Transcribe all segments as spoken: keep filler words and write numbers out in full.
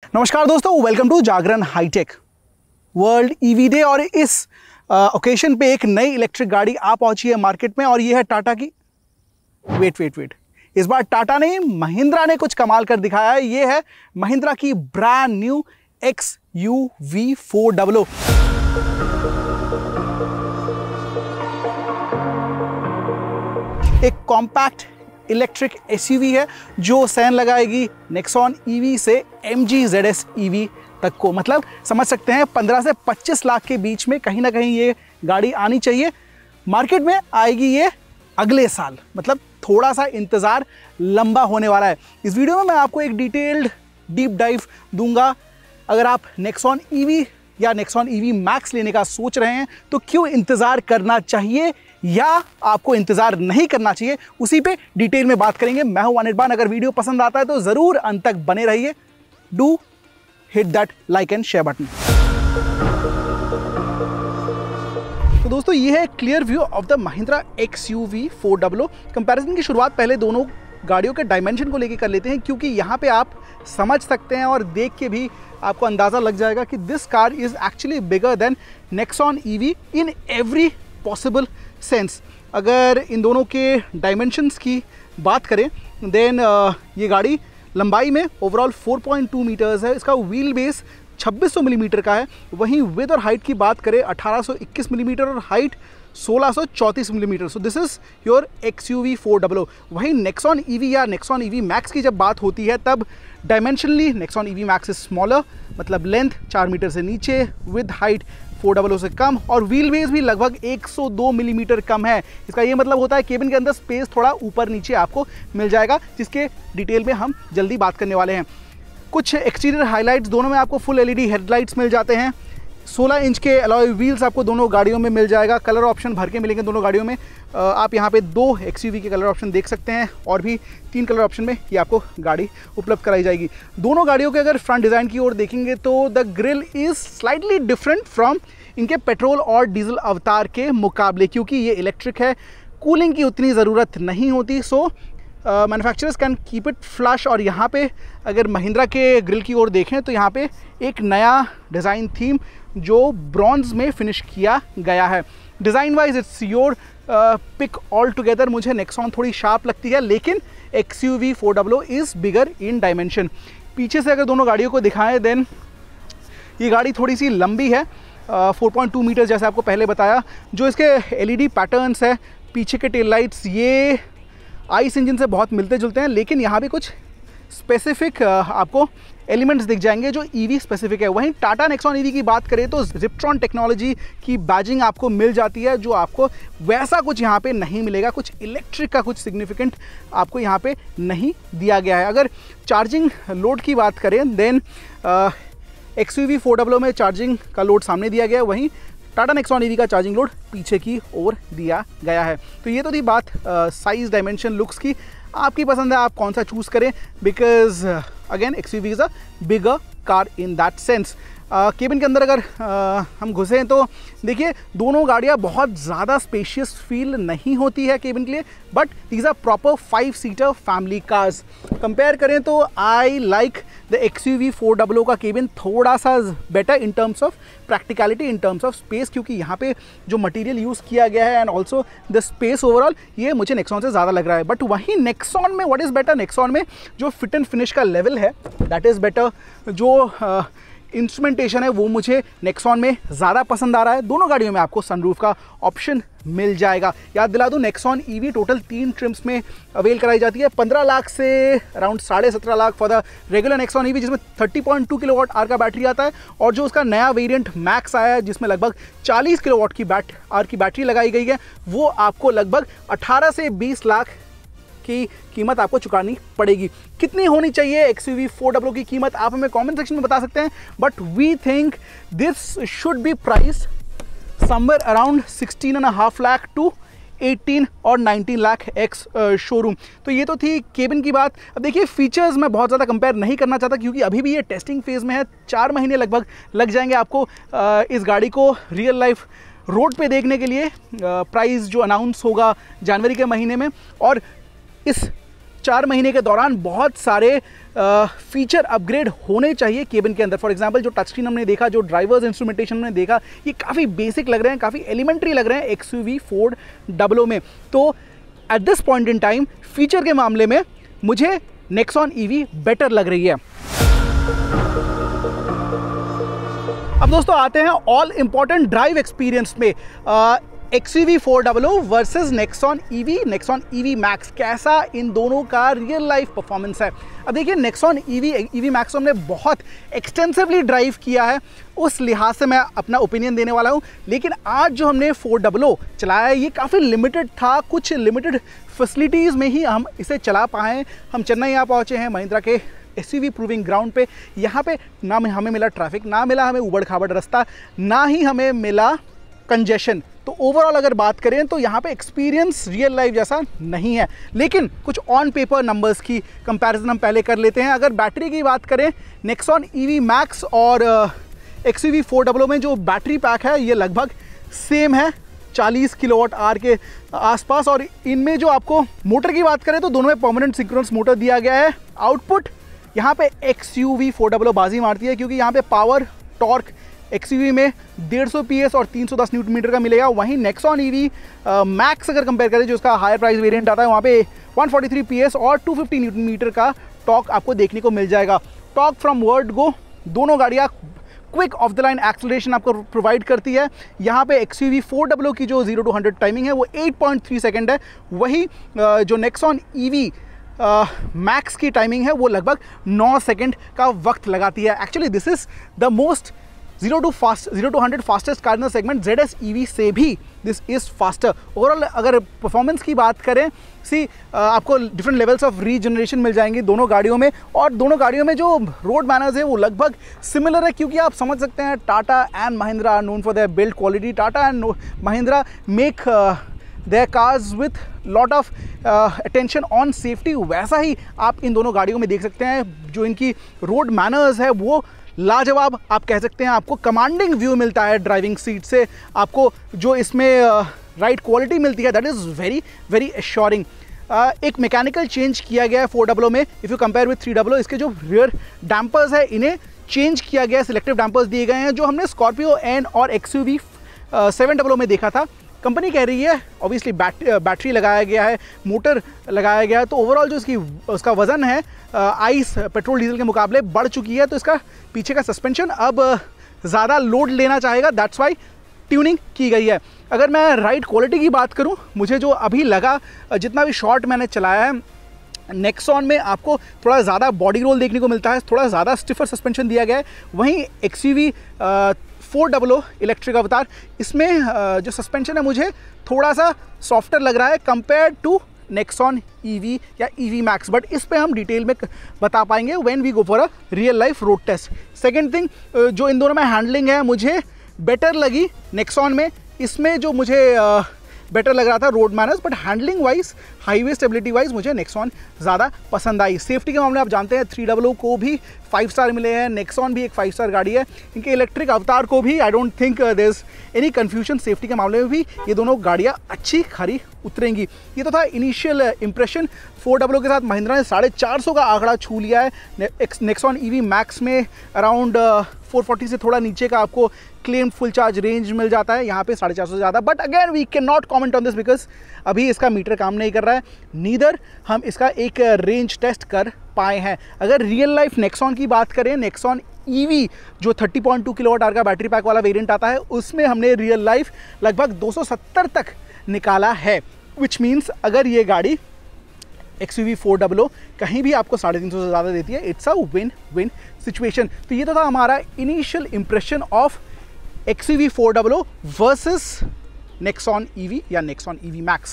नमस्कार दोस्तों, welcome to Jagran hitech world EV day. और इस ओकेशन पे एक नई इलेक्ट्रिक गाड़ी आ पहुंची है मार्केट में और ये है टाटा की। वेट वेट वेट इस बार टाटा नहीं, महिंद्रा ने कुछ कमाल कर दिखाया है। ये है महिंद्रा की brand new X U V four double O. एक कॉम्पैक्ट इलेक्ट्रिक एसयूवी है जो सहन लगाएगी नेक्सॉन ईवी से एमजी जेडएस ईवी तक को। मतलब समझ सकते हैं पंद्रह से पच्चीस लाख के बीच में कहीं ना कहीं ये गाड़ी आनी चाहिए। मार्केट में आएगी ये अगले साल, मतलब थोड़ा सा इंतज़ार लंबा होने वाला है। इस वीडियो में मैं आपको एक डिटेल्ड डीप डाइव दूंगा। अगर आप नेक्सॉन ईवी या नेक्सॉन ईवी मैक्स लेने का सोच रहे हैं तो क्यों इंतज़ार करना चाहिए या आपको इंतज़ार नहीं करना चाहिए, उसी पे डिटेल में बात करेंगे। मैं हूं अनिर्बान। अगर वीडियो पसंद आता है तो ज़रूर अंत तक बने रहिए। Do hit that like and share button. तो दोस्तों, ये है clear view of the Mahindra X U V four double O. Comparison की शुरुआत पहले दोनों गाड़ियों के डायमेंशन को लेकर कर लेते हैं, क्योंकि यहाँ पे आप समझ सकते हैं और देख के भी आपको अंदाज़ा लग जाएगा कि this car is actually bigger than Nexon EV in every possible sense. अगर इन दोनों के डायमेंशंस की बात करें देन uh, ये गाड़ी लंबाई में overall four point two metres है। इसका व्हील बेस छब्बीस सौ मिलीमीटर का है। वहीं विद और हाइट की बात करें अठारह सौ इक्कीस मिलीमीटर और हाइट सोलह सौ चौंतीस millimetre. So this is your X U V four double O. वहीं नेक्सॉन ईवी या नेक्सॉन ईवी मैक्स की जब बात होती है तब dimensionally Nexon EV max is smaller, मतलब लेंथ चार मीटर से नीचे, with height four double O से कम और व्हील बेस भी लगभग एक सौ दो मिलीमीटर कम है। इसका ये मतलब होता है केबिन के अंदर स्पेस थोड़ा ऊपर नीचे आपको मिल जाएगा, जिसके डिटेल में हम जल्दी बात करने वाले हैं। कुछ एक्सटीरियर हाइलाइट्स, दोनों में आपको फुल एलईडी हेडलाइट्स मिल जाते हैं। सोलह इंच के अलॉय व्हील्स आपको दोनों गाड़ियों में मिल जाएगा। कलर ऑप्शन भर के मिलेंगे दोनों गाड़ियों में। आप यहाँ पे दो एक्सयूवी के कलर ऑप्शन देख सकते हैं और भी तीन कलर ऑप्शन में ये आपको गाड़ी उपलब्ध कराई जाएगी। दोनों गाड़ियों के अगर फ्रंट डिज़ाइन की ओर देखेंगे तो the grille is slightly different from इनके पेट्रोल और डीजल अवतार के मुकाबले, क्योंकि ये इलेक्ट्रिक है। कूलिंग की उतनी ज़रूरत नहीं होती, so manufacturers can keep it flush. और यहाँ पे अगर महिंद्रा के ग्रिल की ओर देखें तो यहाँ पे एक नया डिज़ाइन थीम जो ब्रॉन्ज में फिनिश किया गया है। Design wise it's your pick all together. मुझे नेक्सॉन थोड़ी शार्प लगती है, लेकिन X U V four double O is bigger in dimension. पीछे से अगर दोनों गाड़ियों को दिखाएं देन ये गाड़ी थोड़ी सी लंबी है, फोर पॉइंट टू मीटर जैसे आपको पहले बताया। जो इसके एलईडी पैटर्न्स है, पीछे के टेल लाइट्स, ये आइस इंजन से बहुत मिलते जुलते हैं, लेकिन यहाँ भी कुछ स्पेसिफिक आपको एलिमेंट्स दिख जाएंगे जो ईवी स्पेसिफिक है। वहीं टाटा नेक्सॉन ईवी की बात करें तो जिप्ट्रॉन टेक्नोलॉजी की बैजिंग आपको मिल जाती है, जो आपको वैसा कुछ यहाँ पे नहीं मिलेगा। कुछ इलेक्ट्रिक का कुछ सिग्निफिकेंट आपको यहाँ पे नहीं दिया गया है। अगर चार्जिंग लोड की बात करें then X U V four double O में चार्जिंग का लोड सामने दिया गया है, वहीं टाटा नेक्सॉन ईवी का चार्जिंग लोड पीछे की ओर दिया गया है। तो ये तो थी बात साइज, डायमेंशन, लुक्स की। आपकी पसंद है आप कौन सा चूज़ करें, because again X U V is a bigger car in that sense. Cabin के अंदर अगर uh, हम घुसें तो देखिए दोनों गाड़ियाँ बहुत ज़्यादा स्पेशियस फील नहीं होती है केबिन के लिए, but these are proper five seater family cars. Compare करें तो I like the X U V four double O का केबिन थोड़ा सा better in terms of practicality, in terms of space, क्योंकि यहाँ पे जो मटेरियल यूज़ किया गया है and also the space overall ये मुझे नेक्सॉन से ज़्यादा लग रहा है। बट वहीं नेक्सॉन में व्हाट इज़ बेटर, नेक्सॉन में जो फिट एंड फिनिश का लेवल है दैट इज़ बेटर। जो uh, इंस्ट्रूमेंटेशन है वो मुझे नेक्सॉन में ज़्यादा पसंद आ रहा है। दोनों गाड़ियों में आपको सनरूफ का ऑप्शन मिल जाएगा। याद दिला दूँ, नेक्सॉन ईवी टोटल तीन ट्रिम्स में अवेल कराई जाती है। पंद्रह लाख से अराउंड साढ़े सत्रह lakh for the regular Nexon EV, जिसमें thirty point two kilowatt hour का बैटरी आता है, और जो उसका नया वेरिएंट मैक्स आया है जिसमें लगभग चालीस किलोवाट की बैट आवर की बैटरी लगाई गई है, वो आपको लगभग अठारह से बीस लाख की कीमत आपको चुकानी पड़ेगी। कितनी होनी चाहिए X U V four double O की कीमत, आप हमें कमेंट सेक्शन में बता सकते हैं, but we think this should be priced somewhere around sixteen and half lakh to eighteen और नाइनटीन लाख एक्स शोरूम। तो ये तो थी केबिन की बात। अब देखिए फीचर्स मैं बहुत ज़्यादा कंपेयर नहीं करना चाहता, क्योंकि अभी भी ये टेस्टिंग फेज़ में है। चार महीने लगभग लग जाएंगे आपको इस गाड़ी को रियल लाइफ रोड पे देखने के लिए। प्राइस जो अनाउंस होगा जनवरी के महीने में, और इस चार महीने के दौरान बहुत सारे फीचर अपग्रेड होने चाहिए केबिन के अंदर। फॉर एग्जांपल जो टच स्क्रीन हमने देखा, जो ड्राइवर्स इंस्ट्रूमेंटेशन हमने देखा, ये काफ़ी बेसिक लग रहे हैं, काफ़ी एलिमेंट्री लग रहे हैं X U V four double O में। तो at this point in time feature के मामले में मुझे नेक्सॉन ईवी बेटर लग रही है। अब दोस्तों आते हैं ऑल इंपॉर्टेंट ड्राइव एक्सपीरियंस में। X U V four double O versus Nexon EV, Nexon EV Max, कैसा इन दोनों का रियल लाइफ परफॉर्मेंस है। अब देखिए नेक्सॉन ईवी ईवी मैक्स हमने बहुत एक्सटेंसिवली ड्राइव किया है, उस लिहाज से मैं अपना ओपिनियन देने वाला हूं। लेकिन आज जो हमने फोर डबल ओ चलाया है ये काफ़ी लिमिटेड था, कुछ लिमिटेड फैसिलिटीज़ में ही हम इसे चला पाए। हम चेन्नई यहाँ पहुँचे हैं महिंद्रा के S U V proving ground पे। यहाँ पे ना हमें मिला ट्रैफिक, ना मिला हमें उबड़ खाबड़ रास्ता, ना ही हमें मिला कंजेशन। तो ओवरऑल अगर बात करें तो यहाँ पे एक्सपीरियंस रियल लाइफ जैसा नहीं है। लेकिन कुछ ऑन पेपर नंबर्स की कंपैरिजन हम पहले कर लेते हैं। अगर बैटरी की बात करें, नेक्सॉन ईवी मैक्स और X U V four double O में जो बैटरी पैक है ये लगभग सेम है, चालीस किलोवाट आवर के आसपास। और इनमें जो आपको मोटर की बात करें तो दोनों में परमानेंट सिंक्रोनस मोटर दिया गया है। आउटपुट यहाँ पे X U V four double O बाजी मारती है, क्योंकि यहाँ पे power torque X U V में डेढ़ सौ पी एस और तीन सौ दस न्यूटन मीटर का मिलेगा। वहीं नेक्सॉन ईवी मैक्स अगर कंपेयर करें, जो इसका हायर प्राइस वेरिएंट आता है, वहाँ पे एक सौ तैंतालीस पी एस और दो सौ पचास न्यूटन मीटर का टॉर्क आपको देखने को मिल जाएगा। टॉर्क फ्रॉम वर्ड गो, दोनों गाड़ियाँ quick off the line acceleration आपको प्रोवाइड करती है। यहाँ पे X U V four double O की जो जीरो टू हंड्रेड टाइमिंग है वो आठ पॉइंट तीन सेकंड है। वही uh, जो नेक्सॉन ईवी मैक्स की टाइमिंग है वो लगभग नौ सेकंड का वक्त लगाती है। Actually this is the most zero to fast zero to hundred fastest car in segment. Z S EV से भी दिस इज़ फास्टर। ओवरऑल अगर परफॉर्मेंस की बात करें, सी आपको डिफरेंट लेवल्स ऑफ रीजनरेशन मिल जाएंगी दोनों गाड़ियों में, और दोनों गाड़ियों में जो रोड मैनर्स है वो लगभग सिमिलर है। क्योंकि आप समझ सकते हैं Tata and Mahindra are known for their build quality. Tata and Mahindra make their cars with lot of attention on safety. वैसा ही आप इन दोनों गाड़ियों में देख सकते हैं। जो इनकी रोड मैनर्स है वो लाजवाब आप कह सकते हैं। आपको कमांडिंग व्यू मिलता है ड्राइविंग सीट से, आपको जो इसमें राइट क्वालिटी मिलती है that is very very assuring. एक मैकेनिकल चेंज किया गया है फोर डबल ओ में if you compare with three double O. इसके जो रियर डैम्पर्स है इन्हें चेंज किया गया है, सिलेक्टिव डैम्पर्स दिए गए हैं, जो हमने स्कॉर्पियो एन और X U V seven double O में देखा था। कंपनी कह रही है ऑब्वियसली बैट बैटरी लगाया गया है, मोटर लगाया गया है, तो ओवरऑल जो इसकी उसका वज़न है आइस पेट्रोल डीजल के मुकाबले बढ़ चुकी है। तो इसका पीछे का सस्पेंशन अब ज़्यादा लोड लेना चाहेगा, दैट्स वाई ट्यूनिंग की गई है। अगर मैं राइड क्वालिटी की बात करूं, मुझे जो अभी लगा, जितना भी शॉट मैंने चलाया है, नेक्सॉन में आपको थोड़ा ज़्यादा बॉडी रोल देखने को मिलता है, थोड़ा ज़्यादा स्टिफर सस्पेंशन दिया गया है। वहीं X U V four double O electric अवतार, इसमें जो सस्पेंशन है मुझे थोड़ा सा सॉफ्टर लग रहा है कंपेयर टू नेक्सॉन ईवी या ईवी मैक्स, बट इस पे हम डिटेल में बता पाएंगे when we go for a real life road test. Second thing, जो इन दोनों में हैंडलिंग है मुझे बेटर लगी नेक्सॉन में। इसमें जो मुझे बेटर लग रहा था road manners, but handling wise, highway stability wise मुझे नेक्सॉन ज़्यादा पसंद आई। सेफ्टी के मामले आप जानते हैं थ्री डबल ओ को भी फाइव स्टार मिले हैं, नेक्सॉन भी एक फाइव स्टार गाड़ी है। इनके इलेक्ट्रिक अवतार को भी I don't think there is any confusion. Safety के मामले में भी ये दोनों गाड़ियाँ अच्छी खरी उतरेंगी। ये तो था initial impression. Four double O के साथ महिंद्रा ने साढ़े चार सौ का आंकड़ा छू लिया है। नेक्सॉन ईवी मैक्स में अराउंड फोर फोर्टी से थोड़ा नीचे का आपको क्लेम फुल चार्ज रेंज मिल जाता है, यहाँ पे साढ़े चार सौ से ज़्यादा। But again we can not comment on this because अभी इसका मीटर काम नहीं कर रहा है, नीदर हम इसका एक रेंज टेस्ट कर पाए हैं। अगर रियल लाइफ नेक्सॉन की बात करें, नेक्सॉन ईवी जो thirty point two kilowatt hour का बैटरी पैक वाला वेरिएंट आता है, उसमें हमने रियल लाइफ लगभग दो सौ सत्तर तक निकाला है, विच मीन्स अगर ये गाड़ी X U V four double O कहीं भी आपको साढ़े तीन सौ से ज़्यादा देती है, it's a win win situation. तो ये तो था हमारा initial impression of X U V four double O versus Nexon EV या नेक्सॉन ईवी मैक्स।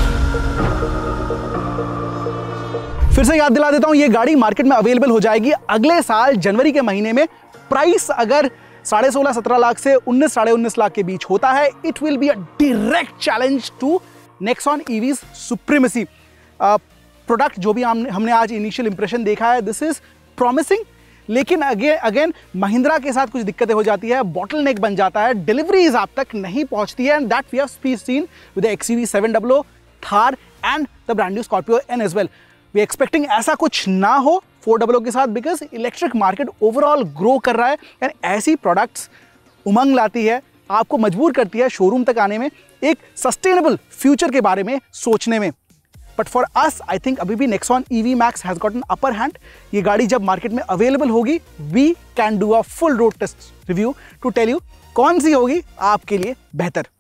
फिर से याद दिला देता हूं, ये गाड़ी मार्केट में अवेलेबल हो जाएगी अगले साल जनवरी के महीने में। प्राइस अगर साढ़े सोलह सत्रह लाख से उन्नीस साढ़े उन्नीस लाख के बीच होता है, it will be a direct challenge to Nexon EV's supremacy. Product जो भी हमने हमने आज इनिशियल इंप्रेशन देखा है, दिस इज प्रॉमिसिंग। लेकिन अगेन अगेन महिंद्रा के साथ कुछ दिक्कतें हो जाती है, बॉटल नेक बन जाता है, डिलीवरीज आप तक नहीं पहुंचती है, and that we have seen with the X U V seven double O, Thar and the brand new Scorpio N as well. We expecting ऐसा कुछ ना हो फोर डबल ओ के साथ, because electric market overall grow कर रहा है and ऐसी प्रोडक्ट्स उमंग लाती है, आपको मजबूर करती है शोरूम तक आने में, एक सस्टेनेबल फ्यूचर के बारे में सोचने में। But for us I think अभी भी Nexon E V Max has got an upper hand. ये गाड़ी जब मार्केट में अवेलेबल होगी, we can do a full road test review to tell you कौन सी होगी आपके लिए बेहतर।